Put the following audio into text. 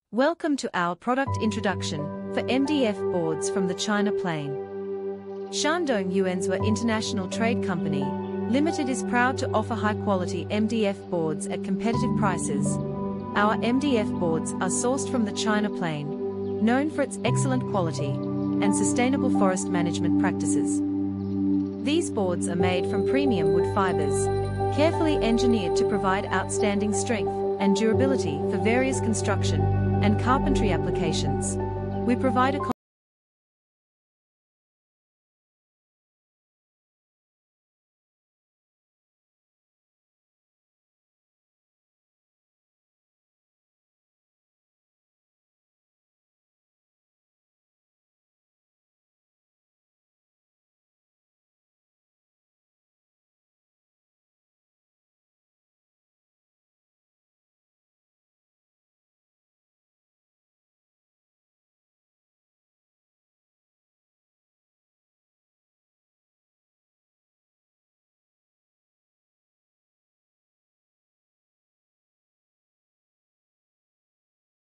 Welcome to our product introduction for MDF boards from the China Plain. Shandong Yuanzuo International Trade Company Limited is proud to offer high-quality MDF boards at competitive prices. Our MDF boards are sourced from the China Plain, known for its excellent quality and sustainable forest management practices. These boards are made from premium wood fibers, carefully engineered to provide outstanding strength and durability for various construction and carpentry applications. We provide a